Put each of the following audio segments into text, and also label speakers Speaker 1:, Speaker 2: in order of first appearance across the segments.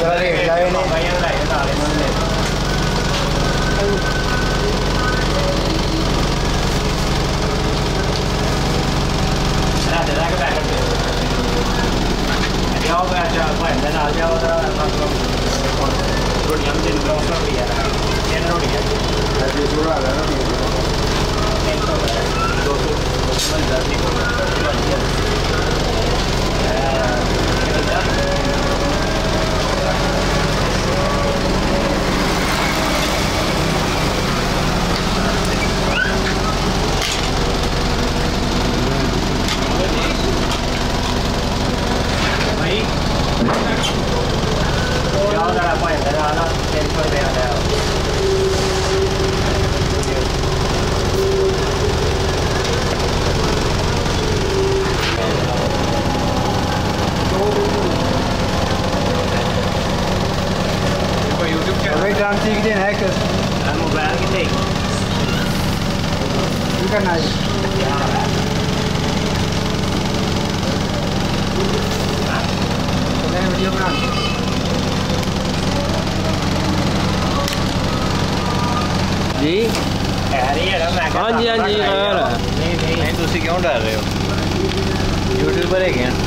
Speaker 1: जी हाँ जी हाँ जी नहीं तुसी क्यों डर रहे हो यूट्यूबर है क्या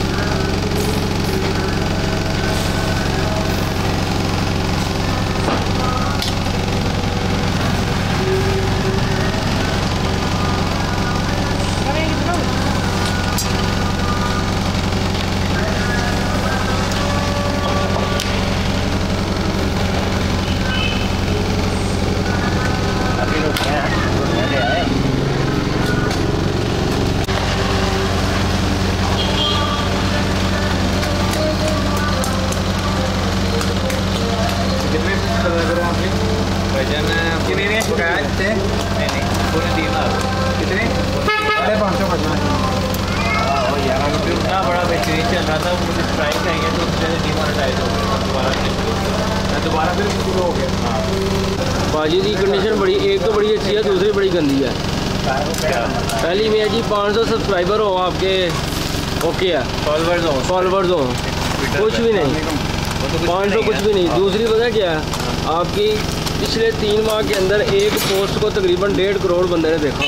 Speaker 1: भाजी की कंडीशन बड़ी एक तो बड़ी अच्छी है दूसरी बड़ी गंदी है। पहली में है जी 500 सब्सक्राइबर हो आपके ओके है फॉलोवर्स हो कुछ भी नहीं 500 कुछ भी नहीं। दूसरी पता क्या है आपकी पिछले 3 माह के अंदर एक पोस्ट को तकरीबन 1.5 करोड़ बंदे ने देखा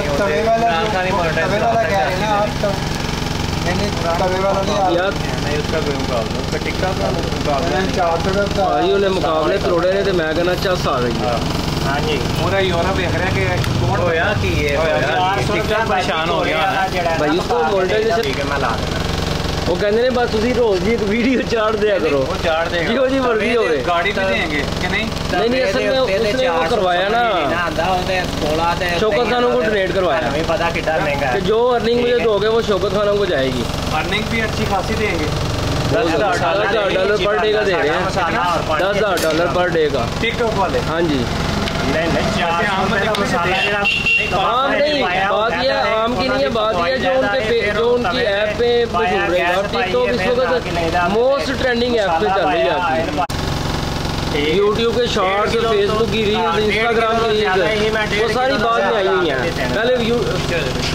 Speaker 1: हो ने मुकाबले करोड़े ने तो मैं कहना चस आ गई
Speaker 2: हाँ जी पूरा यूरोप देख रहा है कि कौन होया कि ये परेशान हो गया
Speaker 1: भाई उसको वोल्टेज
Speaker 2: मैं ला देना
Speaker 1: वो कहते हैं बस तुसी रोज की एक वीडियो चाड़ दिया करो
Speaker 2: वो चाड़ देगा
Speaker 1: जो जी मर्जी हो रहे
Speaker 2: गाड़ी भी देंगे कि नहीं
Speaker 1: नहीं असल में उसने वो करवाया ना शौकत खानों को डोनेट करवाया
Speaker 2: हमें पता कितना महंगा है
Speaker 1: जो अर्निंग मुझे दोगे वो शौकत खानों को जाएगी
Speaker 2: अर्निंग भी अच्छी खासी देंगे
Speaker 1: $10,000 पर डे का दे रहे हैं $10,000 पर डे का
Speaker 2: टिकटॉक वाले
Speaker 1: हाँ जी आम नहीं बात यह आम की नहीं है बात यह जो उनकी ऐप पे मशहूर है और टिकटॉक इस वक्त मोस्ट ट्रेंडिंग ऐप पे चल रही है आपकी यूट्यूब के शॉर्ट्स फेसबुक की रील्स इंस्टाग्राम की रील्स वो सारी बाद में आई हुई हैं पहले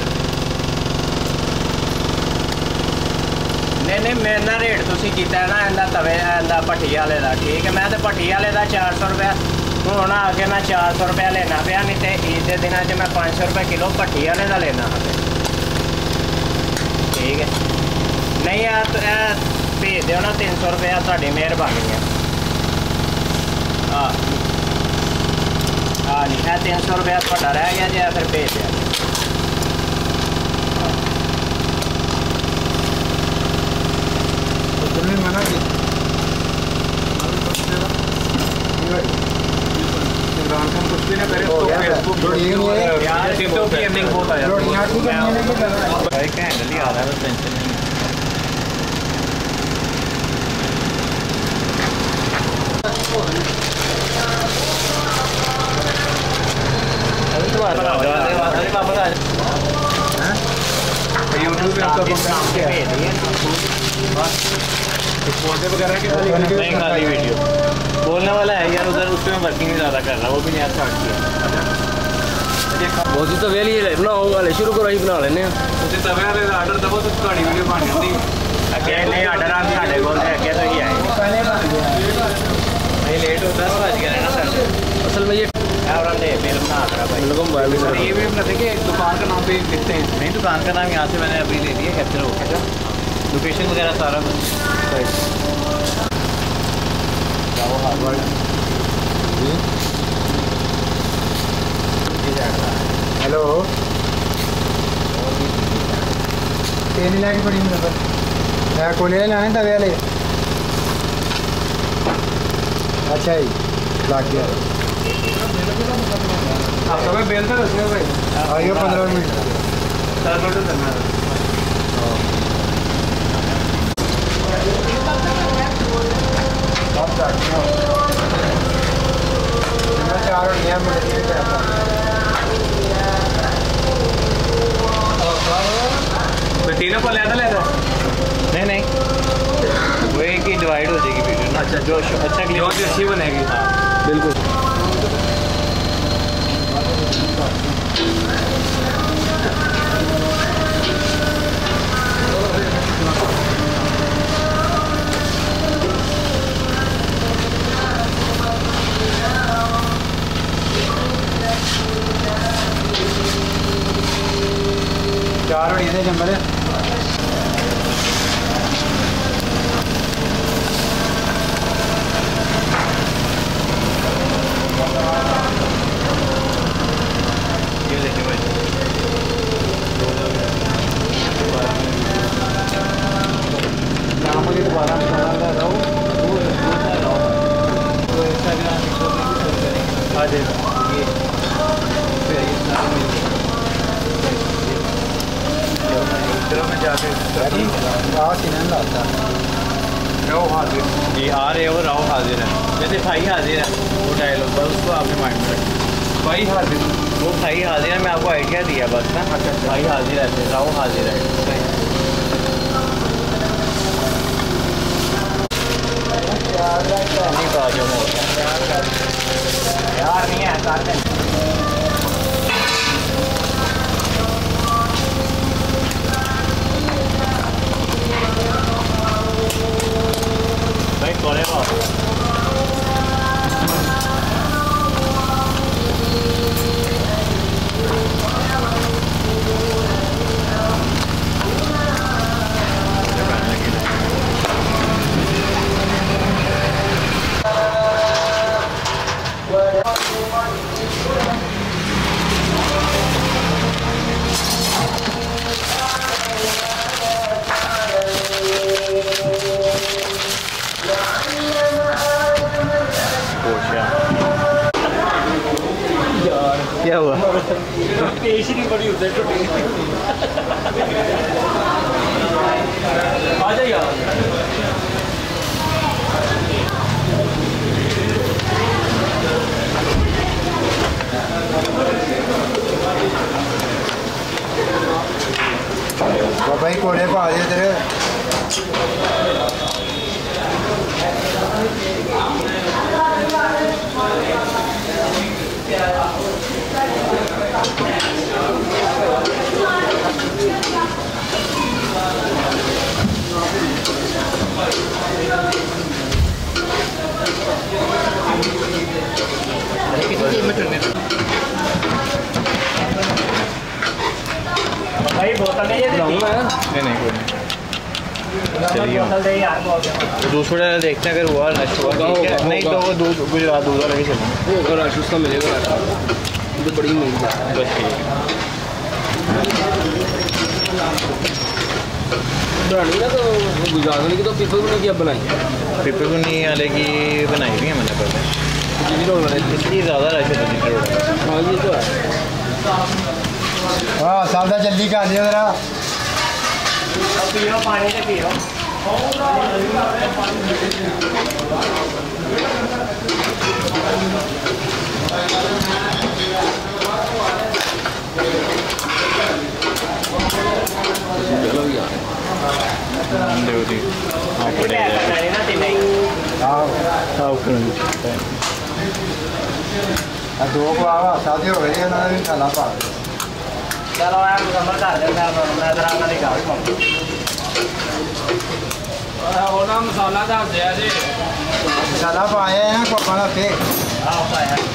Speaker 2: नहीं मैं ना रेट तुसी कीता है ना इंदा तवे इंदा भट्टी वाले दा ठीक है मैं तो भट्टी वाले दा 400 रुपया हूँ आगे मैं 400 रुपया लेना पाया नहीं तो ईद के दिन च मैं 500 रुपये किलो भट्टी वाले का लेना ठीक है नहीं यार भेज दो ना 300 रुपया साड़ी मेहरबानी है हाँ नहीं 300 रुपया थोड़ा रह गया जी फिर भेज दिया
Speaker 3: मना की कुछ भी ना करे तो फेसबुक यार टिकटॉक की अर्निंग बहुत आया भाई क्या हैंडल ही आ रहा है टेंशन नहीं यूट्यूब पे आपका वगैरह की खाली वीडियो बोलने वाला है यार उधर उसमें वर्किंग नहीं ज़्यादा कर रहा वो भी नहीं स्टार्ट किया
Speaker 1: बहुत ही तो वेली बनाओ वाले शुरू करो ही बना लेने
Speaker 3: तवे वाले आर्डर दबो तो थोड़ी वीडियो बन जाती
Speaker 2: अगे नहीं आर्डर आने को अगे तो ही आए
Speaker 1: भाई ये
Speaker 2: बिल बना रहा भाई
Speaker 1: मोबाइल
Speaker 3: सर ये भी हम कहते हैं कि दुकान का नाम भी लिखते हैं।
Speaker 2: नहीं, दुकान का नाम यहाँ से मैंने अभी ले लिया, कैप्चर हो गया, लोकेशन वगैरह सारा कुछ।
Speaker 4: हेलो तेल लैके बड़ी नंबर मैं कोले लाने तवे वाले। अच्छा जी लग गया
Speaker 3: आप समय बेल तो रखिए भाई।
Speaker 4: आइए 15 मिनट
Speaker 3: तीनों को लेता
Speaker 2: नहीं वो एक ही डिवाइड हो जाएगी वीडियो। अच्छा जो अच्छा
Speaker 3: जो अच्छी बनेगी।
Speaker 2: हाँ
Speaker 1: बिल्कुल।
Speaker 4: चार बड़ी से नंबर है।
Speaker 2: ये लेके भाई
Speaker 4: मुझे दोबारा
Speaker 2: आ जाएगा ये में जाके
Speaker 3: राव हाजिर
Speaker 2: जी आ रहे हो, राव हाजिर है। जैसे भाई हाजिर है वो डायलॉग बस उसको आपने माइंड में रखें।
Speaker 3: भाई हाजिर
Speaker 2: वो भाई हाजिर है, मैं आपको आइडिया दिया बस ना। अच्छा भाई हाजिर है, राव हाजिर है। यार नहीं है भाई थोड़े बहुत क्या हुआ?
Speaker 1: पेश ही नहीं बड़ी होता है आ जाइए
Speaker 4: भाई कोले पा दिए तेरे
Speaker 2: भाई बोतल नहीं है
Speaker 3: नहीं कोई नहीं चलिए
Speaker 2: बोतल दे यार
Speaker 3: दूसरा देखते हैं अगर हुआ नश हुआ ठीक है। नहीं तो वो दूध गुजरात दूध वाला ही चलेंगे।
Speaker 1: वो रश उसका मिलेगा रश तो बड़ी मिल जाए
Speaker 3: बस ठीक है।
Speaker 1: बनानी ना तो गुजरात वाली की तो पीपल ने क्या बनाई
Speaker 3: पिपे को नहीं वाले की बनाई हुई है मैंने पहले। इसलिए ज़्यादा रश है रोड।
Speaker 1: हाँ ये तो है।
Speaker 4: हाँ सादा जल्दी कर दिया जरा
Speaker 2: पियो पानी से पियो।
Speaker 1: चलो यार
Speaker 3: ड्यूटी हाँ पड़े
Speaker 4: दो को आवा शादी हो गई है ना भी खाना पा
Speaker 2: चलो यार मुकम्मल कर देता मैं जरा ना निकाल
Speaker 1: वो ना मसाला दस दिया जी
Speaker 4: मसाला पाया है ना कोपा के
Speaker 2: आओ पाया